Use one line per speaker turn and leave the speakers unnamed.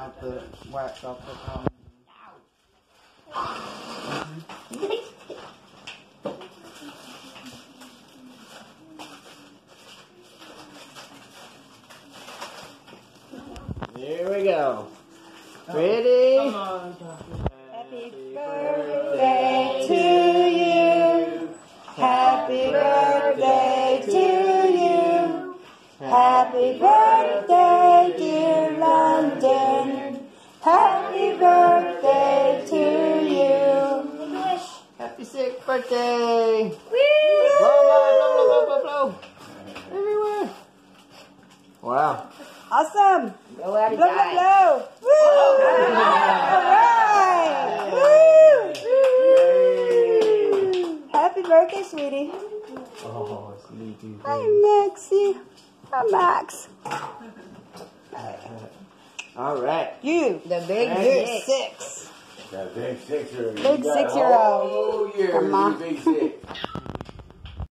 wipe the wax off the top. Here we go. Ready?
Happy birthday to you. Happy birthday to you. Happy birthday, dear London. Happy birthday to you.
Happy 6th birthday.
Woo!
Blow, blow, blow, blow, blow. Everywhere. Wow.
Awesome.
Go out and
Blow, blow,
die.
blow. Woo! All right. Woo! Happy birthday, sweetie.
Oh, sleepy.
Hi, Maxie. Hi, Max.
All right.
You.
The big
You're
six.
6.
That big 6-year-old.
Big 6-year-old.
Oh, yeah,
Come on.
big 6.